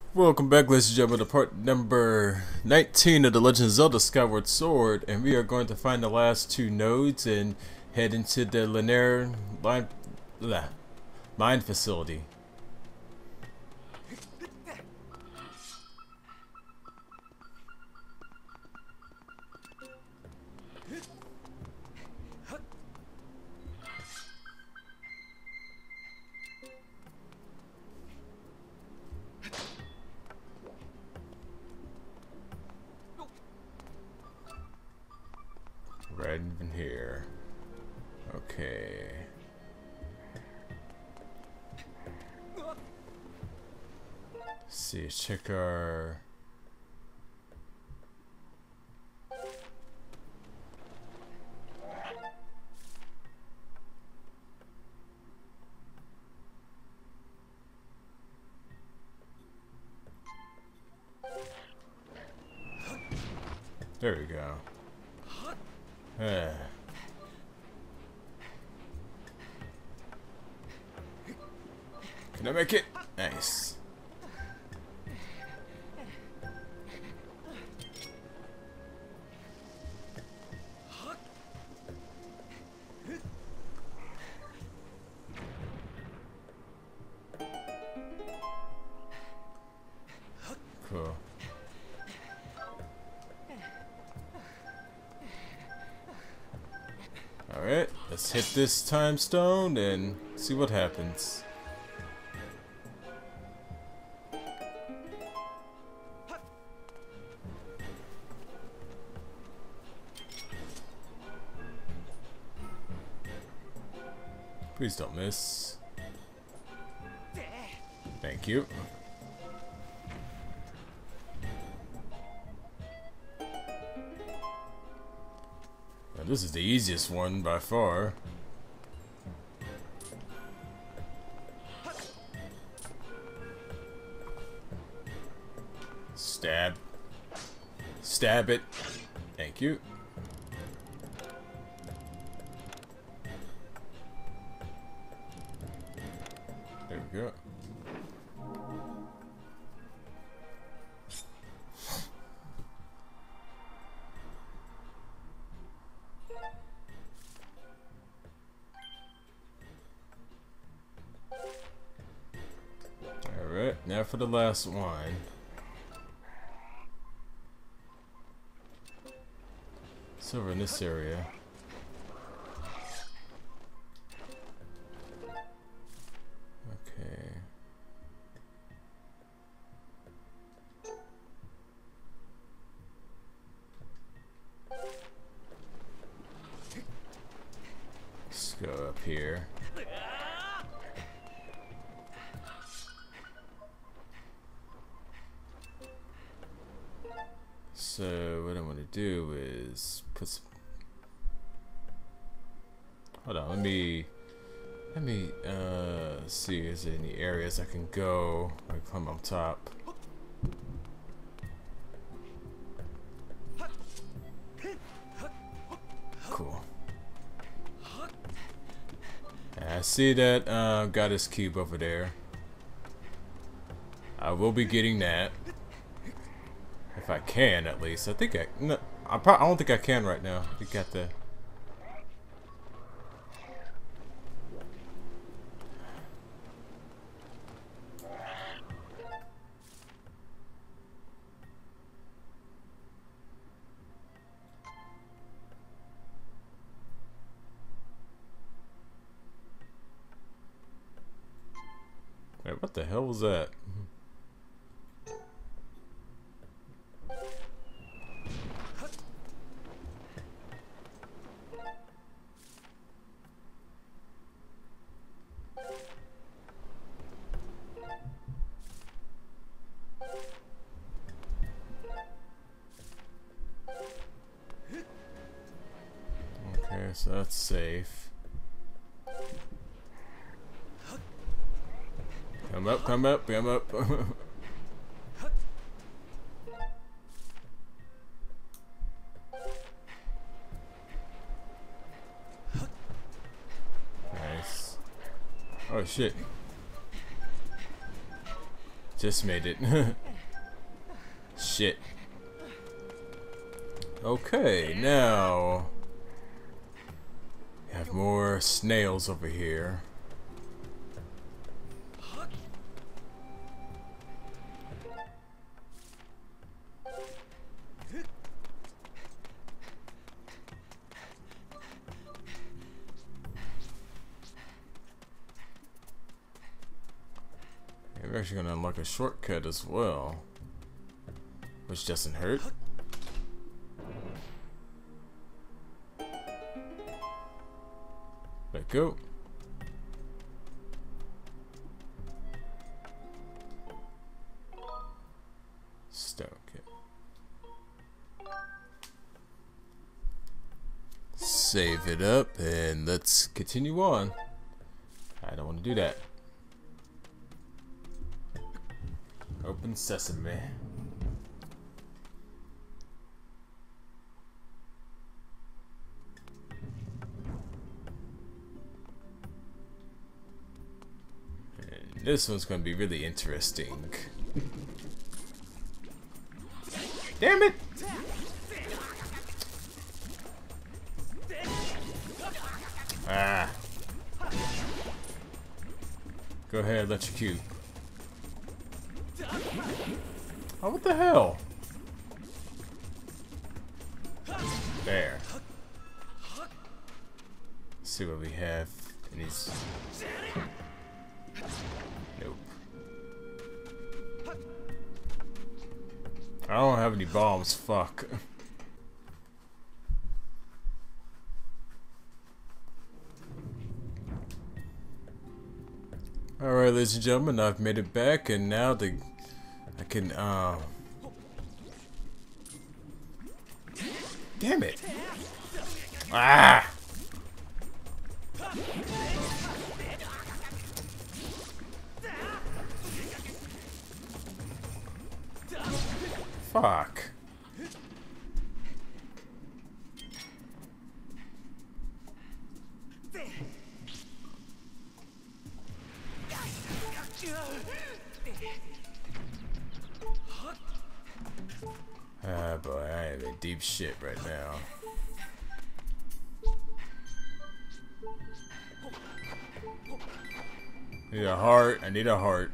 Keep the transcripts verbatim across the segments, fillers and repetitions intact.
Welcome back, ladies and gentlemen, to part number nineteen of The Legend of Zelda Skyward Sword, and we are going to find the last two nodes and head into the Linear line, blah, Mine Facility. Right in here. Okay. Let's see, check our... There we go. Uh. Can I make it? Nice. Cool. Alright, let's hit this time stone and see what happens. Please don't miss. Thank you. Now, this is the easiest one by far. Stab. Stab it. Thank you. There we go. Alright, now for the last one. It's over in this area. Okay. Let's go up here. So what I want to do is put some... Hold on, let me let me uh see is there any areas I can go. I can climb on top. Cool. I see that uh, goddess cube over there. I will be getting that. If I can, at least. I think I... No, I, probably, I don't think I can right now. I think I got the... Wait, what the hell was that? Okay, so that's safe. Come up, come up, come up. Nice. Oh shit. Just made it. Shit. Okay, now we have more snails over here. We're actually gonna unlock a shortcut as well, which doesn't hurt. Let go. Stone kit. Save it up and let's continue on. I don't want to do that. Open sesame. And this one's going to be really interesting. Damn it! Ah. Go ahead, electrocute. Oh, what the hell? There. Let's see what we have in these. Nope. I don't have any bombs, fuck. Alright, ladies and gentlemen, I've made it back, and now the I can, uh... damn it! Ah! Fuck. Ah, boy, I am in deep shit right now. I need a heart. I need a heart.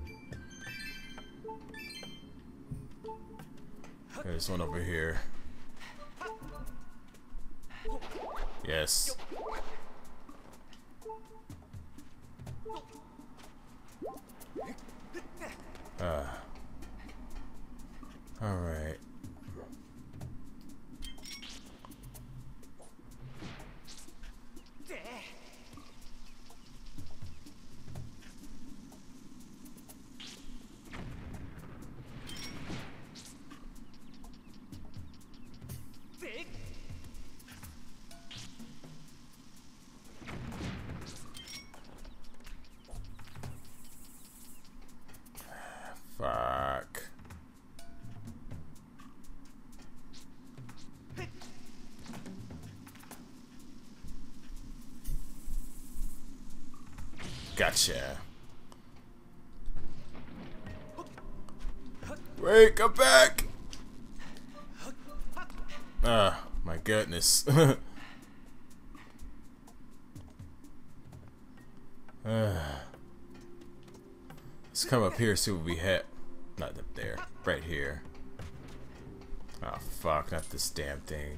There's one over here. Yes. Uh. All right. Fuck. Gotcha. Wait, come back! Ah, my goodness. uh. Let's come up here, see what we have. Not up there, right here. Oh fuck, not this damn thing.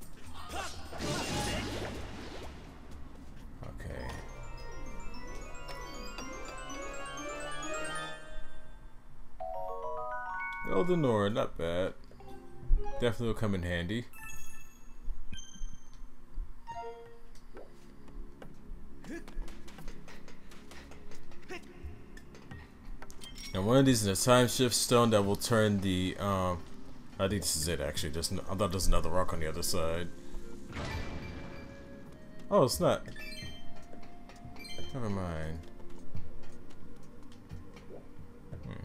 Okay. Eldenor, not bad. Definitely will come in handy. And one of these is a time shift stone that will turn the, um, I think this is it actually. There's no, I thought there's another rock on the other side. Oh, it's not. Never mind. Hmm.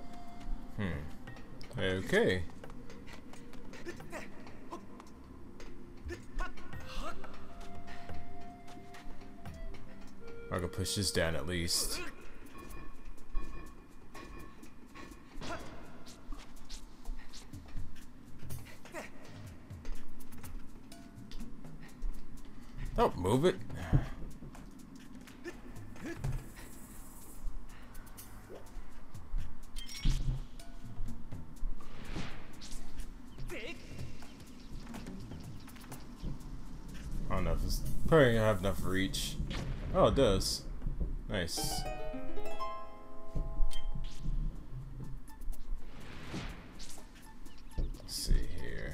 Hmm. Okay. I can push this down at least. Don't move it. I don't know if it's probably gonna have enough reach. Oh, it does. Nice. Let's see here.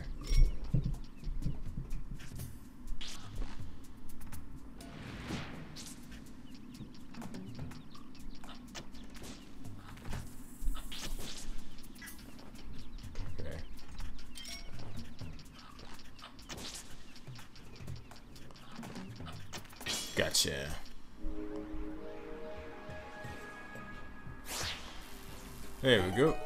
Okay. Gotcha. There we go.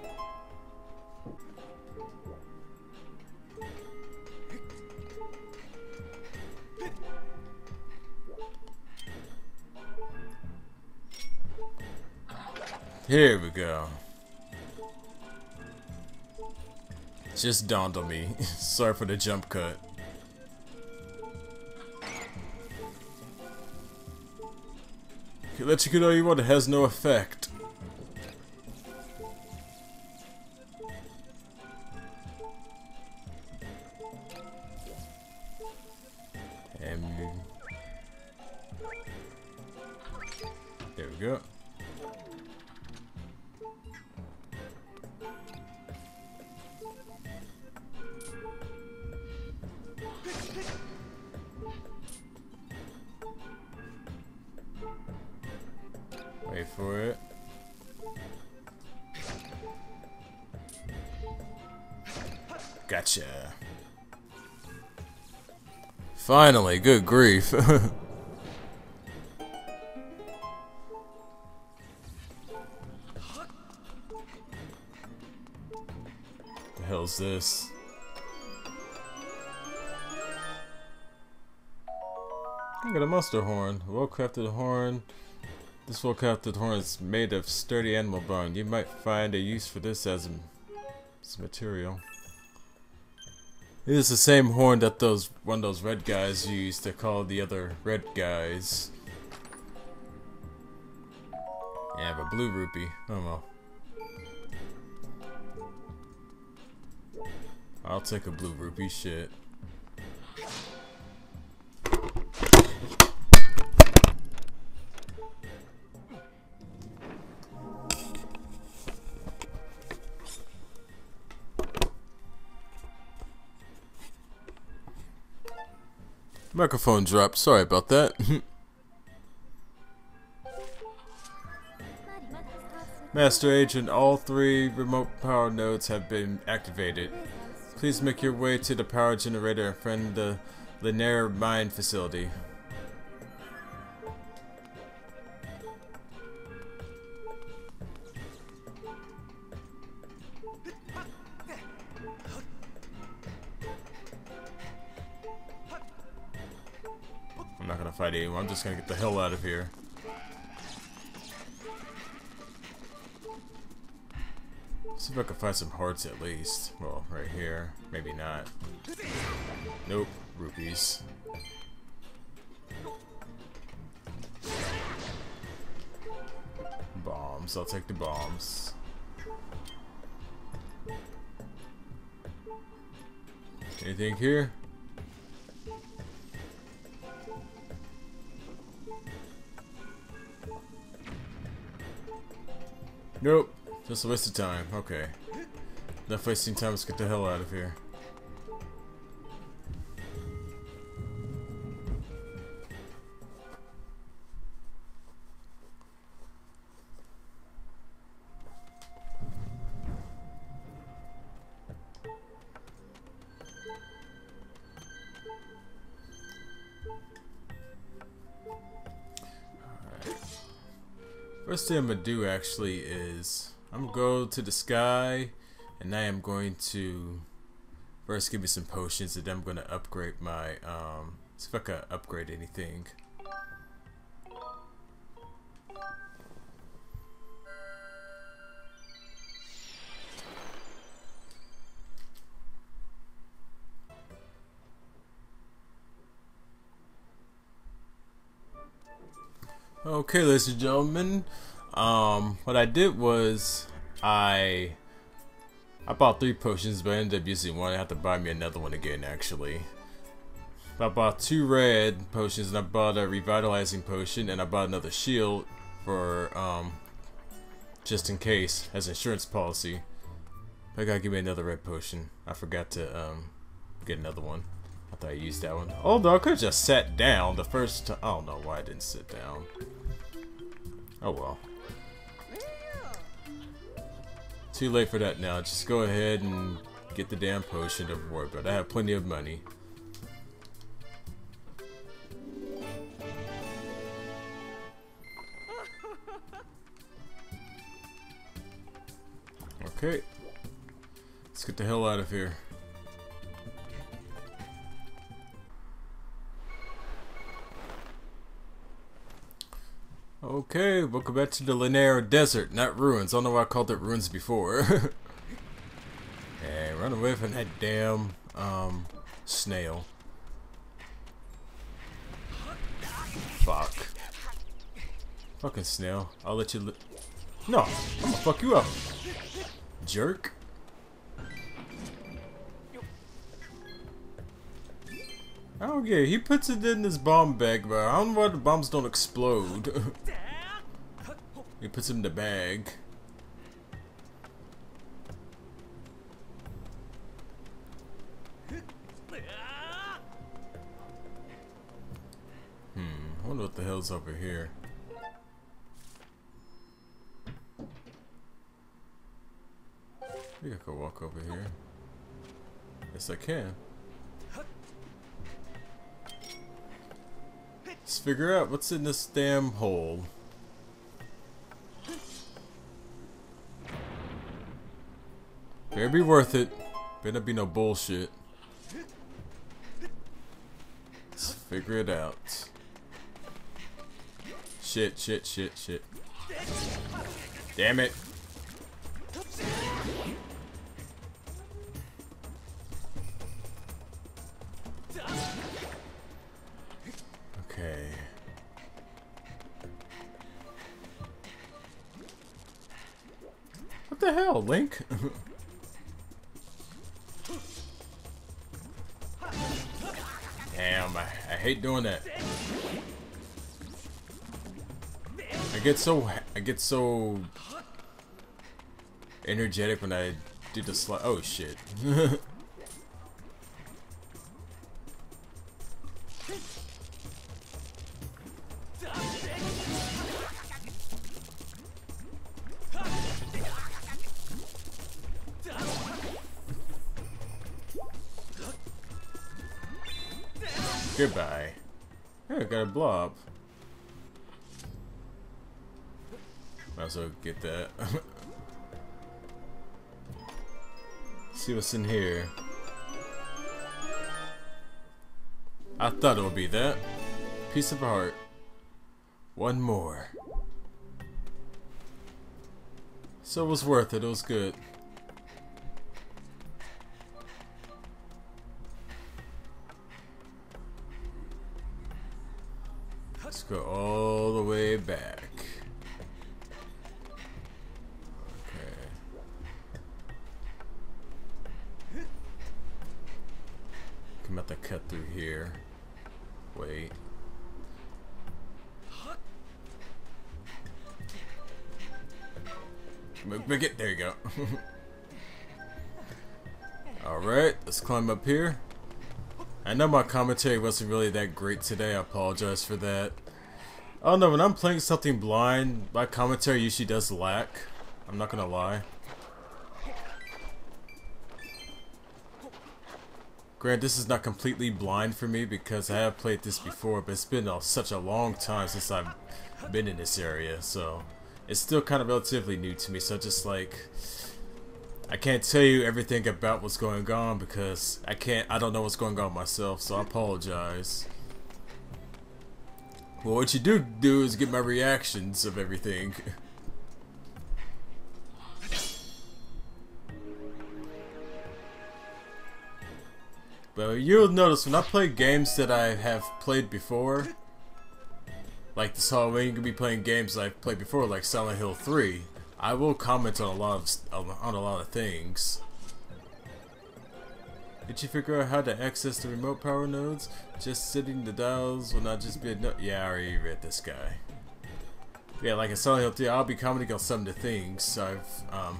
Here we go. Just dawned on me. Sorry for the jump cut. You let you get all you want, it has no effect. And there we go. Wait for it. Gotcha. Finally, good grief. The hell's this? I got a monster horn. A well-crafted horn. This well-crafted horn is made of sturdy animal bone. You might find a use for this as a, as a material. It is the same horn that those one of those red guys used to call the other red guys. Yeah, but blue rupee. Oh well. I'll take a blue rupee. Shit. Microphone dropped. Sorry about that. Master Agent, all three remote power nodes have been activated. Please make your way to the power generator in front of the Linear Mine facility. I'm not gonna fight anyone, I'm just gonna get the hell out of here. See if I can find some hearts at least. Well, right here. Maybe not. Nope. Rupees. Bombs. I'll take the bombs. Anything here? Nope. Just a waste of time. Okay. Enough wasting time. Let's get the hell out of here. First thing I'm gonna do actually is I'm gonna go to the sky, and I am going to first give me some potions, and then I'm gonna upgrade my um see if I can upgrade anything. Okay, ladies and gentlemen, um, what I did was I I bought three potions, but I ended up using one. I have to buy me another one again, actually. I bought two red potions, and I bought a revitalizing potion, and I bought another shield for um, just in case, as insurance policy. I gotta give me another red potion. I forgot to um, get another one. I thought I used that one. Although I could have just sat down the first time. I don't know why I didn't sit down. Oh well. Too late for that now. Just go ahead and get the damn potion to work. But I have plenty of money. Okay. Let's get the hell out of here. Okay, welcome back to the Lanayru Desert, not ruins. I don't know why I called it ruins before. Hey, run away from that damn um snail. Fuck. Fucking snail. I'll let you li No, I'm gonna fuck you up. Jerk. I don't get it. He puts it in this bomb bag, but I don't know why the bombs don't explode. He puts them in the bag. Hmm, I wonder what the hell's over here. I think I could walk over here. Yes, I can. Let's figure out what's in this damn hole. Better be worth it. Better be no bullshit. Let's figure it out. Shit, shit, shit, shit. Damn it. Okay. What the hell, Link? Damn, I, I hate doing that. I get so I get so energetic when I do the slide. Oh shit. Goodbye. Hey, I got a blob. Might as well get that. See what's in here. I thought it would be that. Piece of heart. One more. So it was worth it. It was good. Let's go all the way back. Okay. I'm about to cut through here. Wait. Make it. There you go. Alright, let's climb up here. I know my commentary wasn't really that great today. I apologize for that. I don't know, when I'm playing something blind, my commentary usually does lack. I'm not gonna lie. Granted, this is not completely blind for me because I have played this before, but it's been uh, such a long time since I've been in this area, so it's still kind of relatively new to me. So just like, I can't tell you everything about what's going on because I can't. I don't know what's going on myself, so I apologize. Well, what you do do is get my reactions of everything. But you'll notice when I play games that I have played before, like this Halloween, you can be playing games I've played before, like Silent Hill three. I will comment on a lot of on a lot of things. Did you figure out how to access the remote power nodes? Just sitting the dials will not just be a no- Yeah, I already read this guy. Yeah, like in Silent Hill three, I'll be commenting on some of the things. So I've um.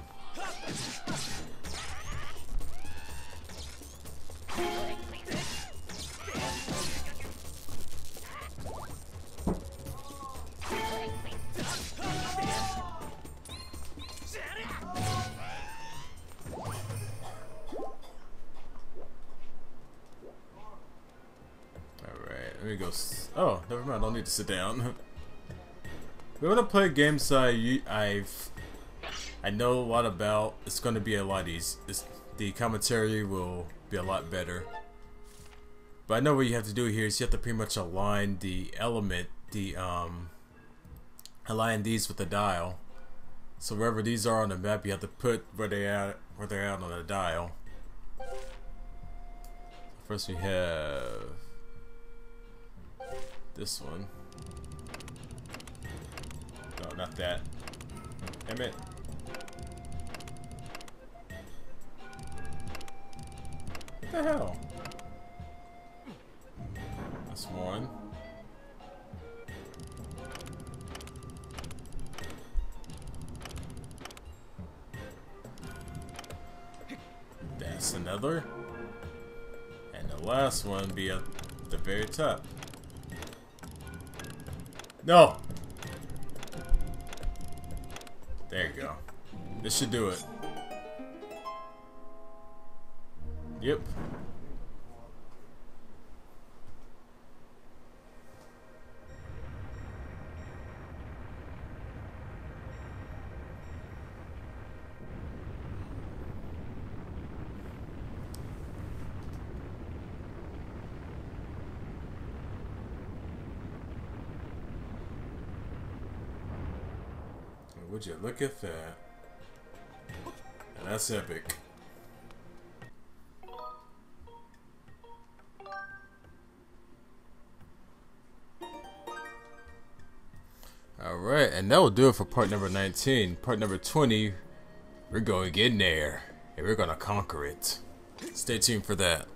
Let me go. S oh, never mind. I don't need to sit down. We're gonna play games I I've I know a lot about. It's gonna be a lot easier. The commentary will be a lot better. But I know what you have to do here is you have to pretty much align the element, the um, align these with the dial. So wherever these are on the map, you have to put where they at, where they're at on the dial. First we have this one. No, not that. Damn it. What the hell? That's one. That's another. And the last one be at the very top. No! There you go. This should do it. Yep. Would you look at that? And that's epic. Alright, and that will do it for part number nineteen. Part number twenty, we're going to get in there, and we're going to conquer it. Stay tuned for that.